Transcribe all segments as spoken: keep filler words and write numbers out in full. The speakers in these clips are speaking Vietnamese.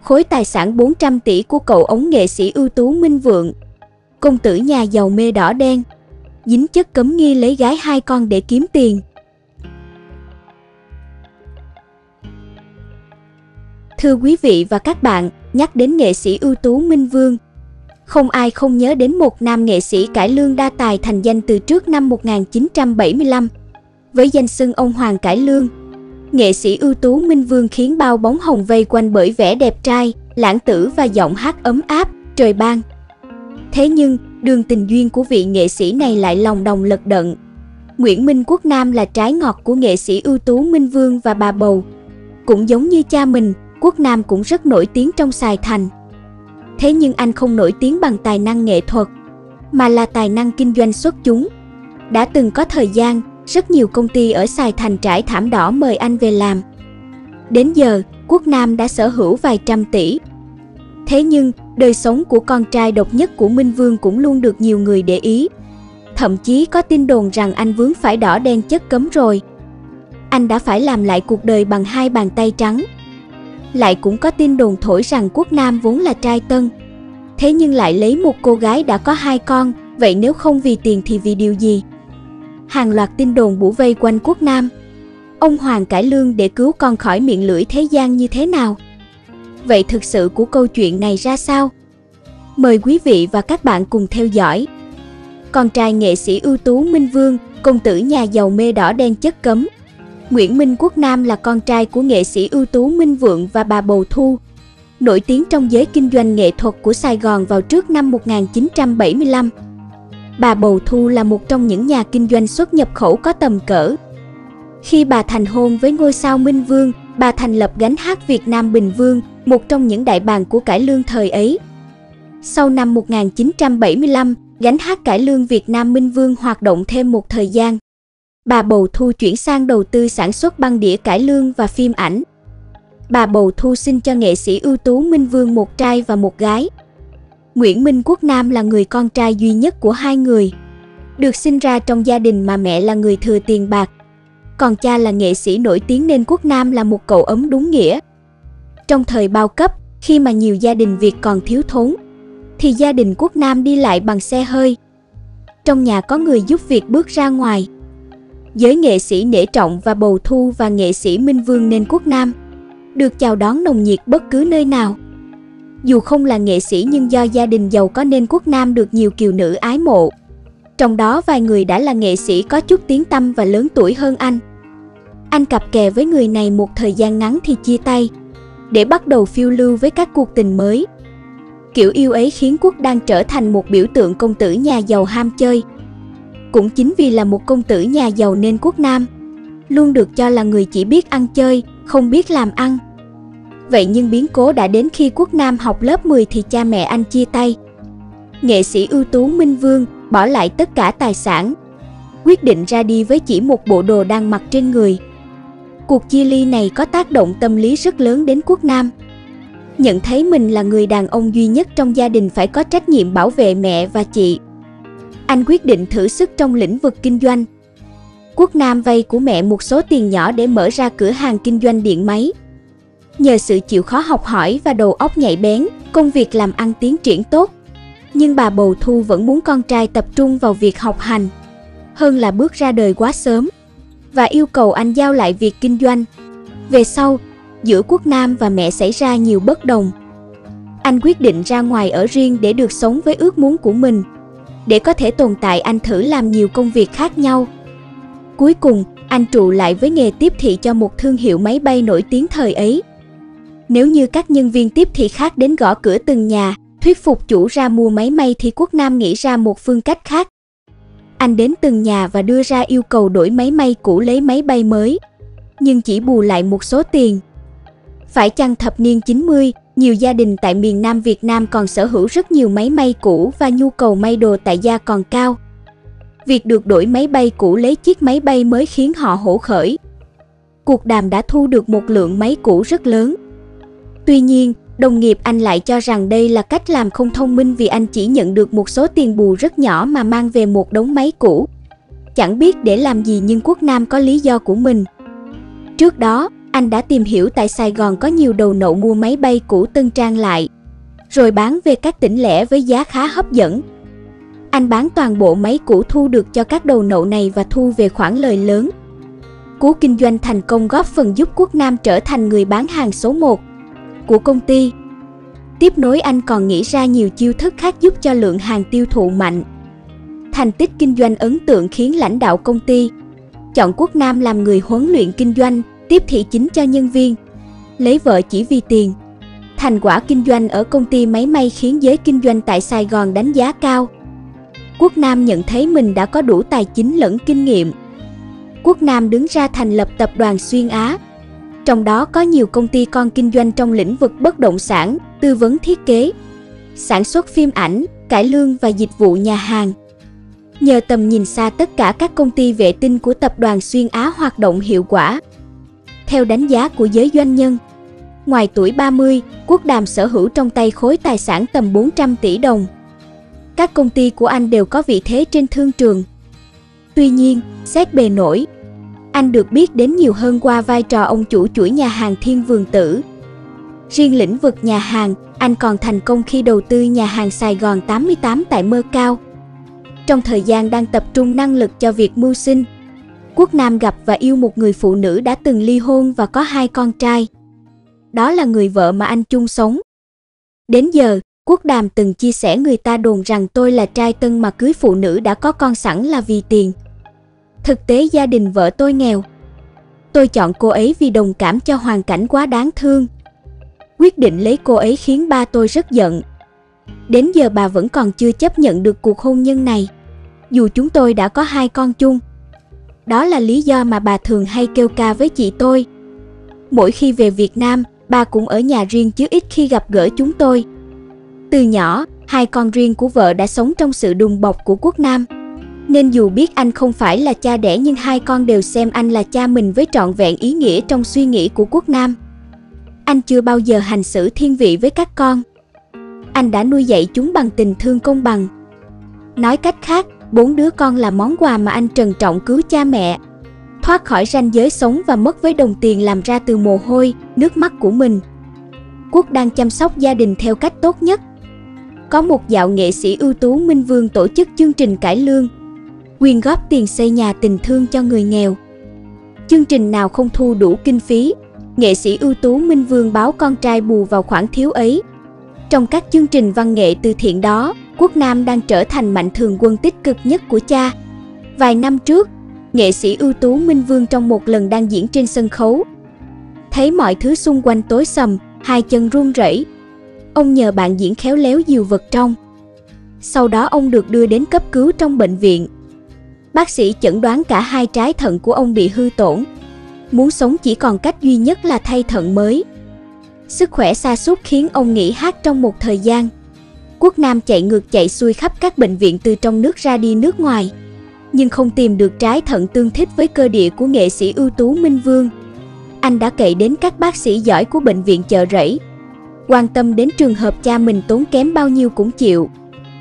khối tài sản bốn trăm tỷ của cậu ống nghệ sĩ ưu tú Minh Vượng, công tử nhà giàu mê đỏ đen, dính chất cấm nghi lấy gái hai con để kiếm tiền. Thưa quý vị và các bạn, nhắc đến nghệ sĩ ưu tú Minh Vương, không ai không nhớ đến một nam nghệ sĩ cải lương đa tài thành danh từ trước năm một nghìn chín trăm bảy mươi lăm. Với danh xưng ông Hoàng cải lương, nghệ sĩ ưu tú Minh Vương khiến bao bóng hồng vây quanh bởi vẻ đẹp trai, lãng tử và giọng hát ấm áp, trời ban. Thế nhưng, đường tình duyên của vị nghệ sĩ này lại lòng đồng lật đận. Nguyễn Minh Quốc Nam là trái ngọt của nghệ sĩ ưu tú Minh Vương và bà bầu. Cũng giống như cha mình, Quốc Nam cũng rất nổi tiếng trong Sài Thành. Thế nhưng anh không nổi tiếng bằng tài năng nghệ thuật, mà là tài năng kinh doanh xuất chúng. Đã từng có thời gian, rất nhiều công ty ở Sài Thành trải thảm đỏ mời anh về làm. Đến giờ, Quốc Nam đã sở hữu vài trăm tỷ. Thế nhưng, đời sống của con trai độc nhất của Minh Vương cũng luôn được nhiều người để ý. Thậm chí có tin đồn rằng anh vướng phải đỏ đen chất cấm rồi. Anh đã phải làm lại cuộc đời bằng hai bàn tay trắng. Lại cũng có tin đồn thổi rằng Quốc Nam vốn là trai tân. Thế nhưng lại lấy một cô gái đã có hai con, vậy nếu không vì tiền thì vì điều gì? Hàng loạt tin đồn bủa vây quanh Quốc Nam. Ông Hoàng cải lương để cứu con khỏi miệng lưỡi thế gian như thế nào? Vậy thực sự của câu chuyện này ra sao? Mời quý vị và các bạn cùng theo dõi. Con trai nghệ sĩ ưu tú Minh Vương, công tử nhà giàu mê đỏ đen chất cấm. Nguyễn Minh Quốc Nam là con trai của nghệ sĩ ưu tú Minh Vượng và bà Bầu Thu, nổi tiếng trong giới kinh doanh nghệ thuật của Sài Gòn vào trước năm một nghìn chín trăm bảy mươi lăm. Bà Bầu Thu là một trong những nhà kinh doanh xuất nhập khẩu có tầm cỡ. Khi bà thành hôn với ngôi sao Minh Vương, bà thành lập gánh hát Việt Nam Bình Vương, một trong những đại bàng của cải lương thời ấy. Sau năm một nghìn chín trăm bảy mươi lăm, gánh hát cải lương Việt Nam Minh Vương hoạt động thêm một thời gian. Bà Bầu Thu chuyển sang đầu tư sản xuất băng đĩa cải lương và phim ảnh. Bà Bầu Thu sinh cho nghệ sĩ ưu tú Minh Vương một trai và một gái. Nguyễn Minh Quốc Nam là người con trai duy nhất của hai người. Được sinh ra trong gia đình mà mẹ là người thừa tiền bạc, còn cha là nghệ sĩ nổi tiếng nên Quốc Nam là một cậu ấm đúng nghĩa. Trong thời bao cấp, khi mà nhiều gia đình Việt còn thiếu thốn, thì gia đình Quốc Nam đi lại bằng xe hơi. Trong nhà có người giúp việc bước ra ngoài. Giới nghệ sĩ nể trọng và Bầu Thu và nghệ sĩ Minh Vương nên Quốc Nam được chào đón nồng nhiệt bất cứ nơi nào. Dù không là nghệ sĩ nhưng do gia đình giàu có nên Quốc Nam được nhiều kiều nữ ái mộ. Trong đó vài người đã là nghệ sĩ có chút tiếng tăm và lớn tuổi hơn anh. Anh cặp kè với người này một thời gian ngắn thì chia tay, để bắt đầu phiêu lưu với các cuộc tình mới. Kiểu yêu ấy khiến Quốc đang trở thành một biểu tượng công tử nhà giàu ham chơi. Cũng chính vì là một công tử nhà giàu nên Quốc Nam luôn được cho là người chỉ biết ăn chơi, không biết làm ăn. Vậy nhưng biến cố đã đến khi Quốc Nam học lớp mười thì cha mẹ anh chia tay. Nghệ sĩ ưu tú Minh Vương bỏ lại tất cả tài sản, quyết định ra đi với chỉ một bộ đồ đang mặc trên người. Cuộc chia ly này có tác động tâm lý rất lớn đến Quốc Nam. Nhận thấy mình là người đàn ông duy nhất trong gia đình phải có trách nhiệm bảo vệ mẹ và chị, anh quyết định thử sức trong lĩnh vực kinh doanh. Quốc Nam vay của mẹ một số tiền nhỏ để mở ra cửa hàng kinh doanh điện máy. Nhờ sự chịu khó học hỏi và đầu óc nhạy bén, công việc làm ăn tiến triển tốt. Nhưng bà Bầu Thu vẫn muốn con trai tập trung vào việc học hành, hơn là bước ra đời quá sớm, và yêu cầu anh giao lại việc kinh doanh. Về sau, giữa Quốc Nam và mẹ xảy ra nhiều bất đồng. Anh quyết định ra ngoài ở riêng để được sống với ước muốn của mình. Để có thể tồn tại anh thử làm nhiều công việc khác nhau. Cuối cùng, anh trụ lại với nghề tiếp thị cho một thương hiệu máy bay nổi tiếng thời ấy. Nếu như các nhân viên tiếp thị khác đến gõ cửa từng nhà, thuyết phục chủ ra mua máy may thì Quốc Nam nghĩ ra một phương cách khác. Anh đến từng nhà và đưa ra yêu cầu đổi máy may cũ lấy máy bay mới, nhưng chỉ bù lại một số tiền. Phải chăng thập niên chín mươi, nhiều gia đình tại miền Nam Việt Nam còn sở hữu rất nhiều máy may cũ và nhu cầu may đồ tại gia còn cao. Việc được đổi máy bay cũ lấy chiếc máy bay mới khiến họ hổ khởi. Cuộc đàm đã thu được một lượng máy cũ rất lớn. Tuy nhiên, đồng nghiệp anh lại cho rằng đây là cách làm không thông minh vì anh chỉ nhận được một số tiền bù rất nhỏ mà mang về một đống máy cũ. Chẳng biết để làm gì nhưng Quốc Nam có lý do của mình. Trước đó, Anh đã tìm hiểu tại Sài Gòn có nhiều đầu nậu mua máy bay cũ tân trang lại, rồi bán về các tỉnh lẻ với giá khá hấp dẫn. Anh bán toàn bộ máy cũ thu được cho các đầu nậu này và thu về khoản lời lớn. Cú kinh doanh thành công góp phần giúp Quốc Nam trở thành người bán hàng số một của công ty. Tiếp nối, anh còn nghĩ ra nhiều chiêu thức khác giúp cho lượng hàng tiêu thụ mạnh. Thành tích kinh doanh ấn tượng khiến lãnh đạo công ty chọn Quốc Nam làm người huấn luyện kinh doanh, tiếp thị chính cho nhân viên. Lấy vợ chỉ vì tiền. Thành quả kinh doanh ở công ty máy may khiến giới kinh doanh tại Sài Gòn đánh giá cao. Quốc Nam nhận thấy mình đã có đủ tài chính lẫn kinh nghiệm. Quốc Nam đứng ra thành lập tập đoàn Xuyên Á. Trong đó có nhiều công ty con kinh doanh trong lĩnh vực bất động sản, tư vấn thiết kế, sản xuất phim ảnh, cải lương và dịch vụ nhà hàng. Nhờ tầm nhìn xa, tất cả các công ty vệ tinh của tập đoàn Xuyên Á hoạt động hiệu quả. Theo đánh giá của giới doanh nhân, ngoài tuổi ba mươi, Quốc Đàm sở hữu trong tay khối tài sản tầm bốn trăm tỷ đồng. Các công ty của anh đều có vị thế trên thương trường. Tuy nhiên, xét bề nổi, anh được biết đến nhiều hơn qua vai trò ông chủ chuỗi nhà hàng Thiên Vườn Tử. Riêng lĩnh vực nhà hàng, anh còn thành công khi đầu tư nhà hàng Sài Gòn tám mươi tám tại Mơ Cao. Trong thời gian đang tập trung năng lực cho việc mưu sinh, Quốc Nam gặp và yêu một người phụ nữ đã từng ly hôn và có hai con trai. Đó là người vợ mà anh chung sống. Đến giờ, Quốc Đàm từng chia sẻ, người ta đồn rằng tôi là trai tân mà cưới phụ nữ đã có con sẵn là vì tiền. Thực tế gia đình vợ tôi nghèo. Tôi chọn cô ấy vì đồng cảm cho hoàn cảnh quá đáng thương. Quyết định lấy cô ấy khiến ba tôi rất giận. Đến giờ bà vẫn còn chưa chấp nhận được cuộc hôn nhân này, dù chúng tôi đã có hai con chung. Đó là lý do mà bà thường hay kêu ca với chị tôi. Mỗi khi về Việt Nam, bà cũng ở nhà riêng chứ ít khi gặp gỡ chúng tôi. Từ nhỏ, hai con riêng của vợ đã sống trong sự đùm bọc của Quốc Nam. Nên dù biết anh không phải là cha đẻ nhưng hai con đều xem anh là cha mình với trọn vẹn ý nghĩa trong suy nghĩ của Quốc Nam. Anh chưa bao giờ hành xử thiên vị với các con. Anh đã nuôi dạy chúng bằng tình thương công bằng. Nói cách khác, bốn đứa con là món quà mà anh trân trọng cứu cha mẹ, thoát khỏi ranh giới sống và mất với đồng tiền làm ra từ mồ hôi, nước mắt của mình. Quốc đang chăm sóc gia đình theo cách tốt nhất. Có một dạo nghệ sĩ ưu tú Minh Vương tổ chức chương trình cải lương, quyên góp tiền xây nhà tình thương cho người nghèo. Chương trình nào không thu đủ kinh phí, nghệ sĩ ưu tú Minh Vương báo con trai bù vào khoản thiếu ấy. Trong các chương trình văn nghệ từ thiện đó, Quốc Nam đang trở thành mạnh thường quân tích cực nhất của cha. Vài năm trước, nghệ sĩ ưu tú Minh Vương trong một lần đang diễn trên sân khấu, thấy mọi thứ xung quanh tối sầm, hai chân run rẩy. Ông nhờ bạn diễn khéo léo dìu vật trong. Sau đó ông được đưa đến cấp cứu trong bệnh viện. Bác sĩ chẩn đoán cả hai trái thận của ông bị hư tổn. Muốn sống chỉ còn cách duy nhất là thay thận mới. Sức khỏe sa sút khiến ông nghỉ hát trong một thời gian. Quốc Nam chạy ngược chạy xuôi khắp các bệnh viện từ trong nước ra đi nước ngoài, nhưng không tìm được trái thận tương thích với cơ địa của nghệ sĩ ưu tú Minh Vương. Anh đã cậy đến các bác sĩ giỏi của bệnh viện Chợ Rẫy, quan tâm đến trường hợp cha mình tốn kém bao nhiêu cũng chịu.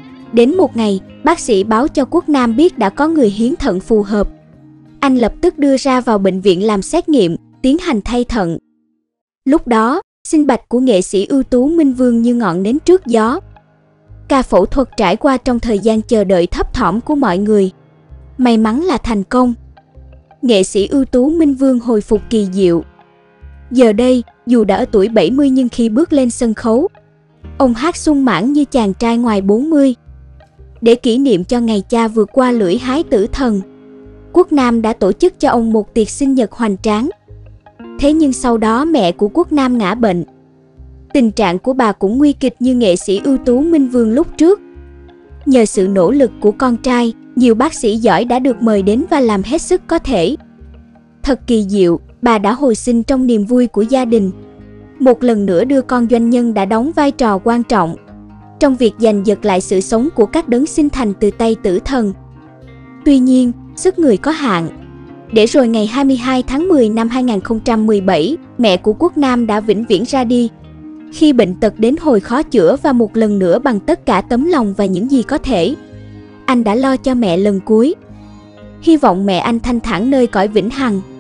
Đến một ngày, bác sĩ báo cho Quốc Nam biết đã có người hiến thận phù hợp. Anh lập tức đưa ra vào bệnh viện làm xét nghiệm, tiến hành thay thận. Lúc đó, sinh bạch của nghệ sĩ ưu tú Minh Vương như ngọn nến trước gió. Ca phẫu thuật trải qua trong thời gian chờ đợi thấp thỏm của mọi người. May mắn là thành công. Nghệ sĩ ưu tú Minh Vương hồi phục kỳ diệu. Giờ đây, dù đã ở tuổi bảy mươi nhưng khi bước lên sân khấu, ông hát sung mãn như chàng trai ngoài bốn mươi. Để kỷ niệm cho ngày cha vượt qua lưỡi hái tử thần, Quốc Nam đã tổ chức cho ông một tiệc sinh nhật hoành tráng. Thế nhưng sau đó mẹ của Quốc Nam ngã bệnh. Tình trạng của bà cũng nguy kịch như nghệ sĩ ưu tú Minh Vương lúc trước. Nhờ sự nỗ lực của con trai, nhiều bác sĩ giỏi đã được mời đến và làm hết sức có thể. Thật kỳ diệu, bà đã hồi sinh trong niềm vui của gia đình. Một lần nữa đưa con doanh nhân đã đóng vai trò quan trọng trong việc giành giật lại sự sống của các đấng sinh thành từ tay tử thần. Tuy nhiên, sức người có hạn. Để rồi ngày hai mươi hai tháng mười năm hai nghìn không trăm mười bảy, mẹ của Quốc Nam đã vĩnh viễn ra đi. Khi bệnh tật đến hồi khó chữa và một lần nữa bằng tất cả tấm lòng và những gì có thể, anh đã lo cho mẹ lần cuối. Hy vọng mẹ anh thanh thản nơi cõi vĩnh hằng.